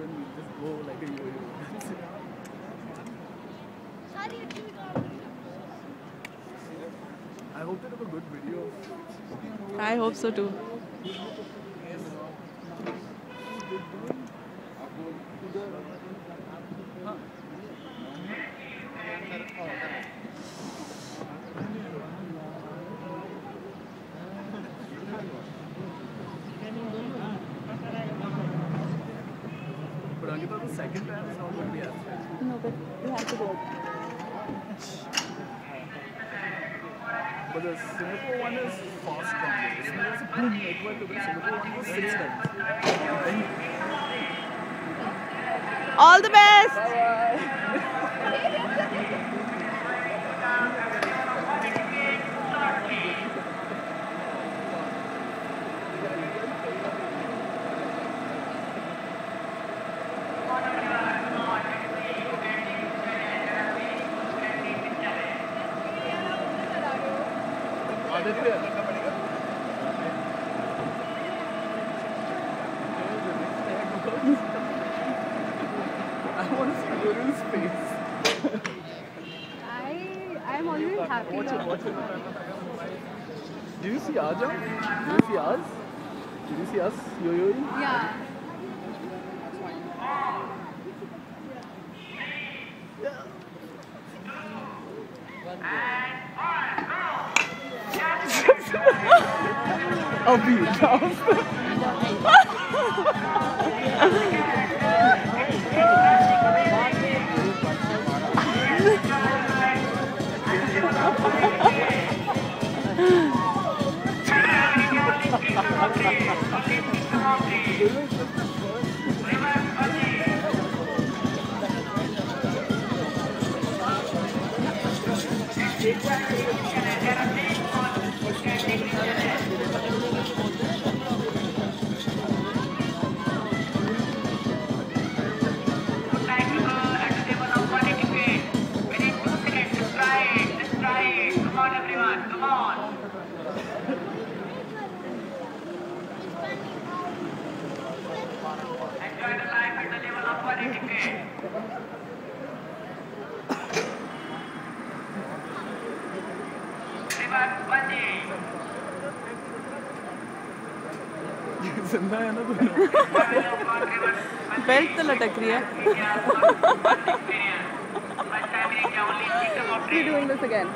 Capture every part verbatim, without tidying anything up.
then we just go like a yo-yo. That's it. I hope they have a good video. I hope so too. But Ankita, the second time is not going to be as bad. No, but you have to go. But the Singapore one is fast combo. This one is a boom, like what the Singapore one was six times. All the best! I want to see Guru's face. I I'm always happy. Watch it, watch it. Did you see Aja? Did you see us? Did you see us yo-yoing? Yeah. Abhi, जिंदा है ना दोनों belt तो लटक रही है. We're doing this again.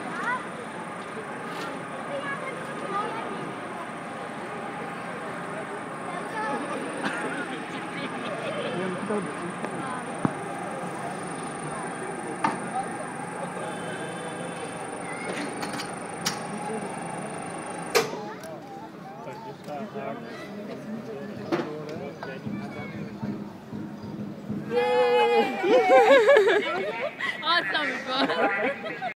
Awesome.